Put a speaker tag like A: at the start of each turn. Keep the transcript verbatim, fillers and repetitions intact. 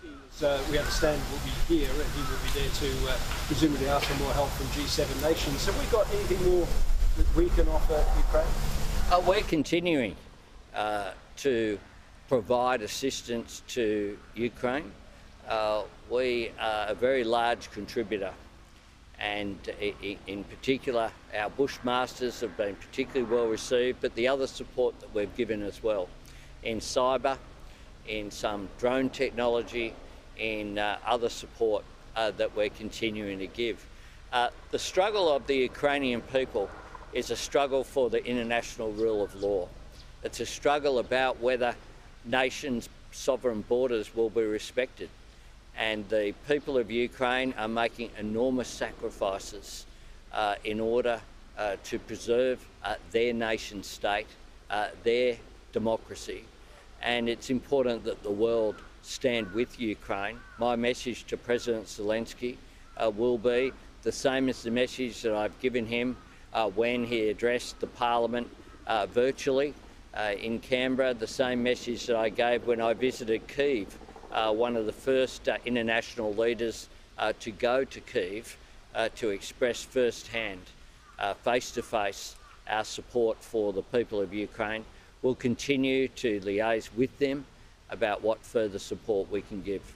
A: Zelenskyy, as uh, we understand, will be here, and he will be there to uh, presumably ask for more help from G seven nations. Have we got anything more that we can offer Ukraine?
B: Uh, we're continuing uh, to provide assistance to Ukraine. Uh, we are a very large contributor, and in particular our Bushmasters have been particularly well received, but the other support that we've given as well in cyber, in some drone technology, in uh, other support uh, that we're continuing to give. Uh, the struggle of the Ukrainian people is a struggle for the international rule of law. It's a struggle about whether nations' sovereign borders will be respected. And the people of Ukraine are making enormous sacrifices uh, in order uh, to preserve uh, their nation state, uh, their democracy. And it's important that the world stand with Ukraine. My message to President Zelenskyy uh, will be the same as the message that I've given him uh, when he addressed the Parliament uh, virtually uh, in Canberra, the same message that I gave when I visited Kyiv, uh, one of the first uh, international leaders uh, to go to Kyiv uh, to express firsthand, uh, face-to-face, our support for the people of Ukraine. We'll continue to liaise with them about what further support we can give.